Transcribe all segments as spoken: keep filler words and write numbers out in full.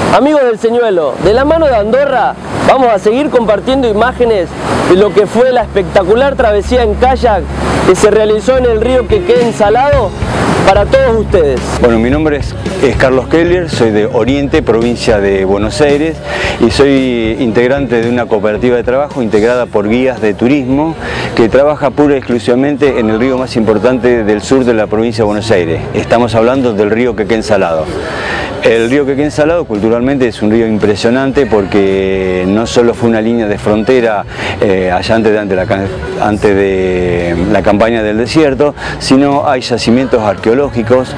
Amigos del Señuelo, de la mano de Andorra vamos a seguir compartiendo imágenes de lo que fue la espectacular travesía en kayak que se realizó en el río Quequén Salado para todos ustedes. Bueno, mi nombre es, es Carlos Keller, soy de Oriente, provincia de Buenos Aires, y soy integrante de una cooperativa de trabajo integrada por guías de turismo que trabaja pura y exclusivamente en el río más importante del sur de la provincia de Buenos Aires. Estamos hablando del río Quequén Salado. El río Quequén Salado culturalmente es un río impresionante porque no solo fue una línea de frontera eh, allá antes de, antes, de la, antes de la campaña del desierto, sino hay yacimientos arqueológicos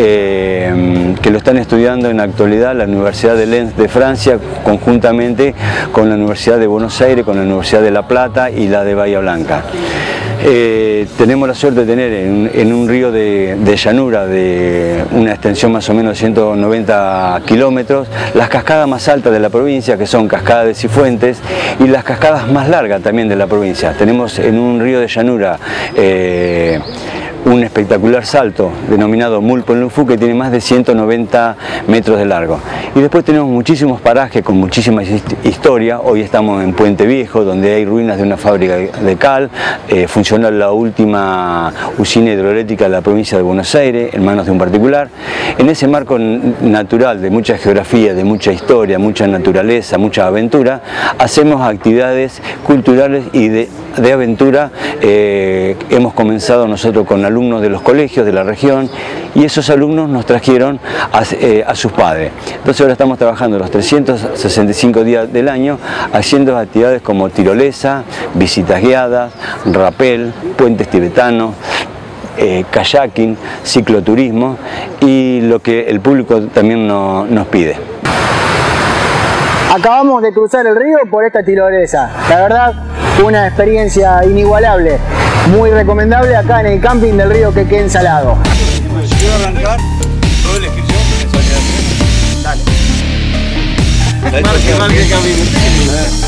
eh, que lo están estudiando en la actualidad la Universidad de Lens de Francia conjuntamente con la Universidad de Buenos Aires, con la Universidad de La Plata y la de Bahía Blanca. Eh, tenemos la suerte de tener en, en un río de, de llanura de una extensión más o menos de ciento noventa kilómetros, las cascadas más altas de la provincia, que son Cascada de Cifuentes, y las cascadas más largas también de la provincia. Tenemos en un río de llanura eh, un espectacular salto denominado Mulpolnufú que tiene más de ciento noventa metros de largo. Y después tenemos muchísimos parajes con muchísima historia. Hoy estamos en Puente Viejo, donde hay ruinas de una fábrica de cal, eh, funciona la última usina hidroeléctrica de la provincia de Buenos Aires, en manos de un particular. En ese marco natural de mucha geografía, de mucha historia, mucha naturaleza, mucha aventura, hacemos actividades culturales y de, de aventura. Eh, hemos comenzado nosotros con la alumnos de los colegios de la región y esos alumnos nos trajeron a, eh, a sus padres. Entonces ahora estamos trabajando los trescientos sesenta y cinco días del año haciendo actividades como tirolesa, visitas guiadas, rapel, puentes tibetanos, eh, kayaking, cicloturismo y lo que el público también no, nos pide. Acabamos de cruzar el río por esta tirolesa. La verdad, una experiencia inigualable. Muy recomendable acá en el camping del río Quequén Salado. Si quiero arrancar, toda la inscripción me sale a Dale. Marque, marque el camino.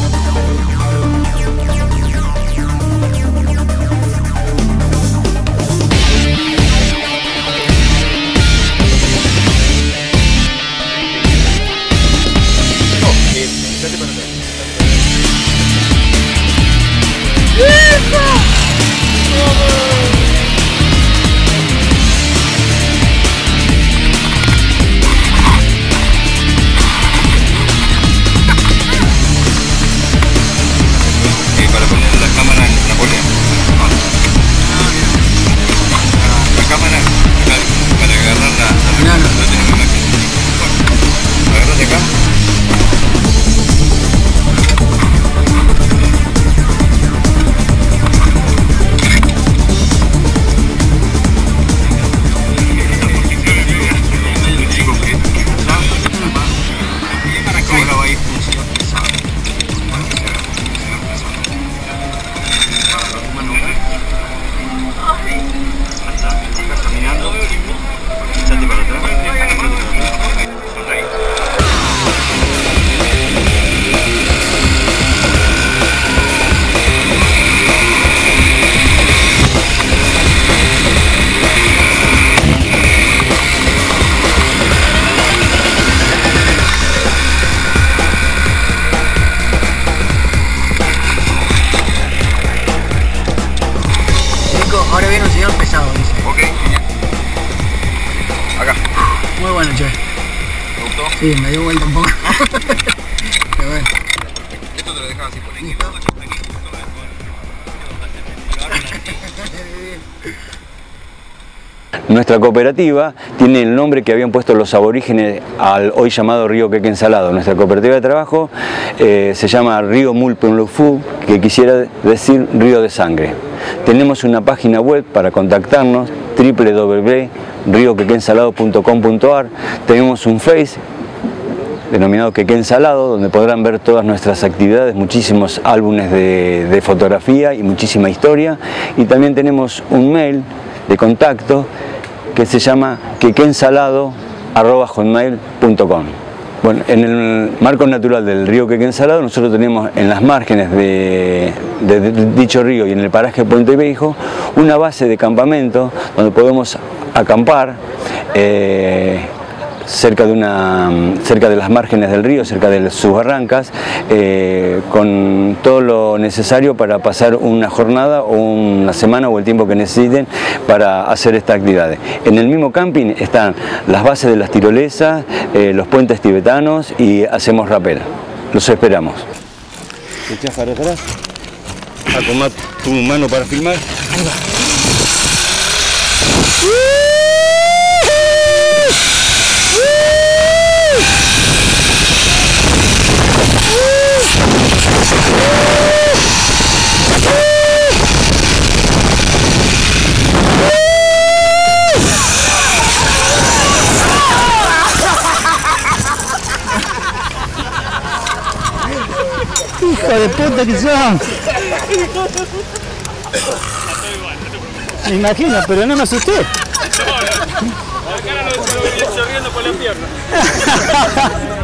Ahora viene un señor pesado, dice. Ok, genial. Acá. Muy bueno, che. ¿Te gustó? Sí, me dio vuelta un poco. Pero bueno. Esto te lo dejas así por ahí. Nuestra cooperativa tiene el nombre que habían puesto los aborígenes al hoy llamado río Quequén Salado. Nuestra cooperativa de trabajo eh, se llama Río Mulpolnufú, que quisiera decir río de sangre. Tenemos una página web para contactarnos, doble u doble u doble u punto río quequén salado punto com punto ar. Tenemos un Face denominado Quequén Salado, donde podrán ver todas nuestras actividades, muchísimos álbumes de, de fotografía y muchísima historia. Y también tenemos un mail de contacto que se llama quequén salado arroba hotmail punto com. Bueno, en el marco natural del río Quequén Salado nosotros tenemos en las márgenes de, de, de dicho río y en el paraje Puente Viejo una base de campamento donde podemos acampar, eh, cerca de, una, cerca de las márgenes del río, cerca de sus barrancas, eh, con todo lo necesario para pasar una jornada o una semana o el tiempo que necesiten para hacer estas actividades. En el mismo camping están las bases de las tirolesas, eh, los puentes tibetanos y hacemos rapel. Los esperamos. ¿Te echas para atrás? Acomodá tu mano para filmar. Ahí va. ¡Hijo de puta que son! Me imagino, pero no me asusté. No, la cara no se lo venía chorreando por la pierna.